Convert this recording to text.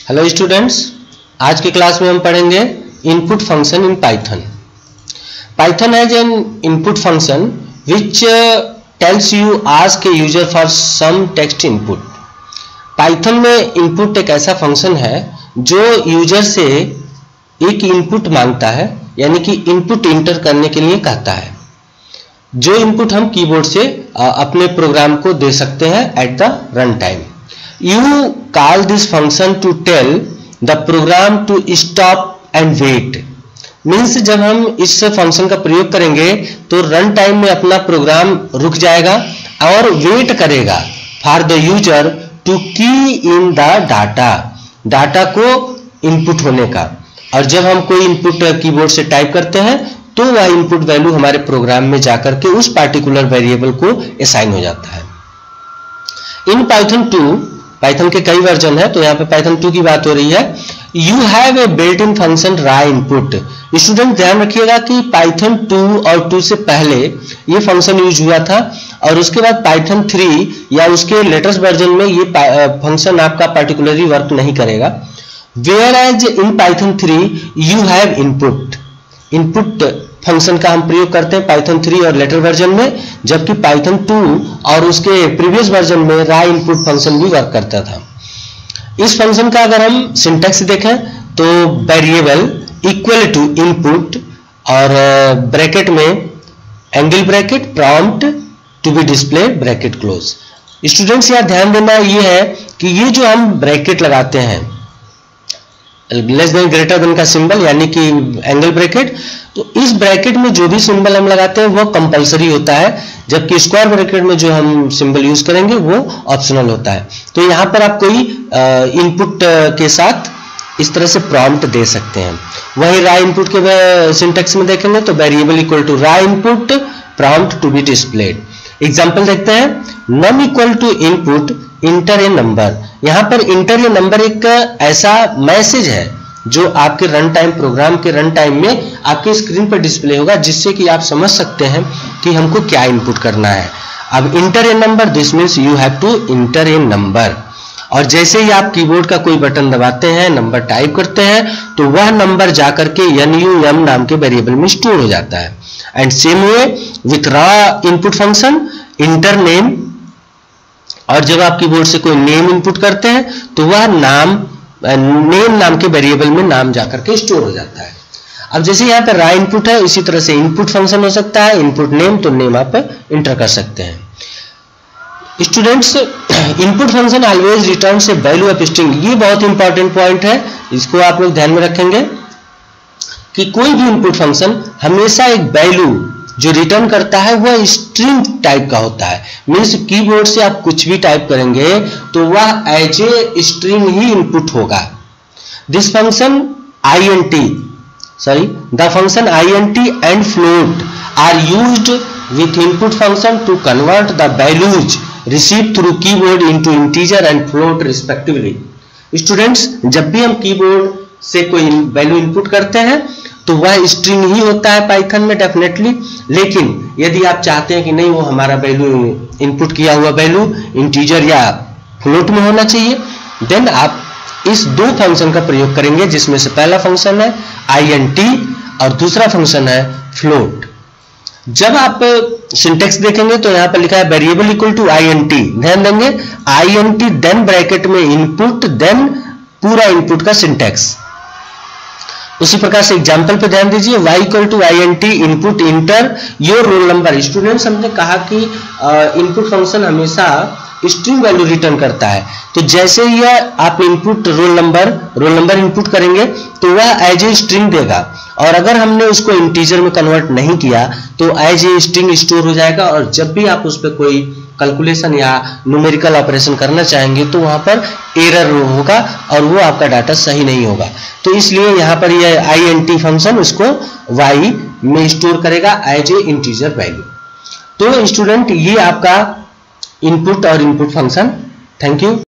Hello students, आज के class में हम पढ़ेंगे input function in Python. Python has an input function which tells you ask a user for some text input. Python में input एक ऐसा फंक्शन है जो यूजर से एक इनपुट मांगता है, यानी कि इनपुट इंटर करने के लिए कहता है, जो इनपुट हम कीबोर्ड से अपने प्रोग्राम को दे सकते हैं at the run time. You call this function to tell the program to stop and wait। Means जब हम इस फंक्शन का प्रयोग करेंगे तो रन टाइम में अपना प्रोग्राम रुक जाएगा और वेट करेगा for the user to key in the data को इनपुट होने का। और जब हम कोई इनपुट कीबोर्ड से टाइप करते हैं तो वह इनपुट वैल्यू हमारे प्रोग्राम में जाकर के उस पार्टिकुलर वेरिएबल को असाइन हो जाता है। इन पाइथन के कई वर्जन है, तो यहाँ पे पाइथन 2 की बात हो रही है। You have a built in function raw input. Student ध्यान रखिएगा कि पाइथन 2 और 2 से पहले ये फंक्शन यूज हुआ था और उसके बाद पाइथन 3 या उसके लेटेस्ट वर्जन में ये फंक्शन आपका पर्टिकुलरली वर्क नहीं करेगा। Whereas in Python 3 you have input function का हम प्रयोग करते हैं पाइथन 3 और लेटर वर्जन में, जबकि पाइथन 2 और उसके प्रीवियस वर्जन में राय इनपुट फंक्शन भी वर्क करता था। इस फंक्शन का अगर हम सिंटैक्स देखें तो वेरिएबल इक्वल टू इनपुट और ब्रैकेट में angle bracket prompt to be display bracket close. Students यहाँ ध्यान देना ये है कि ये जो हम ब्रैकेट लगाते हैं लेस देन ग्रेटर देन का सिंबल यानी कि एंगल ब्रैकेट, तो इस ब्रैकेट में जो भी सिंबल हम लगाते हैं वो कंपलसरी होता है, जबकि स्क्वायर ब्रैकेट में जो हम सिंबल यूज करेंगे वो ऑप्शनल होता है। तो यहाँ पर आप कोई इनपुट के साथ इस तरह से प्रॉम्प्ट दे सकते हैं। वही राय इनपुट के सिंटैक्स में देखेंगे तो variable equal to raw input prompt to be displayed. Example देखते हैं, num equal to input enter a number. यहाँ पर इंटर ए नंबर एक ऐसा मैसेज है जो आपके रन टाइम प्रोग्राम के रन टाइम में आपके स्क्रीन पर डिस्प्ले होगा, जिससे कि आप समझ सकते हैं कि हमको क्या इनपुट करना है। अब enter a number this means you have to enter a number. और जैसे ही आप कीबोर्ड का कोई बटन दबाते हैं, नंबर टाइप करते हैं, तो वह नंबर जाकर के NUM नाम के वेरिएबल में स्टोर हो जाता है। And same way with raw input function enter name, और जब आप कीबोर्ड से कोई नेम इनपुट करते हैं तो वह नेम नाम के वेरिएबल में नाम जाकर के स्टोर हो जाता है। अब जैसे यहाँ पे राय इनपुट है, इसी तरह से इनपुट फंक्शन हो सकता है, इनपुट नेम, तो नेम आप इंटर कर सकते हैं। Students, input function always returns a value of string. ये बहुत इंपॉर्टेंट पॉइंट है, इसको आप लोग ध्यान में रखेंगे कि कोई भी इनपुट फंक्शन हमेशा एक वैल्यू जो रिटर्न करता है वह स्ट्रिंग टाइप का होता है। मीन्स कीबोर्ड से आप कुछ भी टाइप करेंगे तो वह एज ए स्ट्रिंग ही इनपुट होगा। This function the function int and float are used with input function to convert the values received through keyboard into integer and float respectively. Students, जब भी हम कीबोर्ड से कोई वैल्यू इनपुट करते हैं तो वह स्ट्रिंग ही होता है पाइथन में डेफिनेटली। लेकिन यदि आप चाहते हैं कि नहीं, वो हमारा वैल्यू इनपुट किया हुआ वैल्यू इंटीजर या फ्लोट में होना चाहिए, देन आप इस दो फंक्शन का प्रयोग करेंगे, जिसमें से पहला फंक्शन है int और दूसरा फंक्शन है फ्लोट। जब आप सिंटेक्स देखेंगे तो यहाँ पर लिखा है वेरिएबल इक्वल टू int। ध्यान देंगे int देन ब्रैकेट में इनपुट देन पूरा इनपुट का सिंटेक्स। उसी प्रकार से एग्जाम्पल पे ध्यान दीजिए, y equal to int input enter your roll number. Students, हमने कहा कि इनपुट फंक्शन हमेशा स्ट्रिंग वैल्यू रिटर्न करता है, तो जैसे ही आप इनपुट रोल नंबर इनपुट करेंगे तो वह एज ए स्ट्रिंग देगा, और अगर हमने उसको इंटीजर में कन्वर्ट नहीं किया तो एज ए स्ट्रिंग स्टोर हो जाएगा। और जब भी आप उस पर कोई कैलकुलेशन या न्यूमेरिकल ऑपरेशन करना चाहेंगे तो वहां पर एरर होगा और वो आपका डाटा सही नहीं होगा। तो इसलिए यहाँ पर यह int फंक्शन उसको y में स्टोर करेगा एज ए इंटीजर वैल्यू। तो स्टूडेंट, ये आपका इनपुट और इनपुट फंक्शन। Thank you.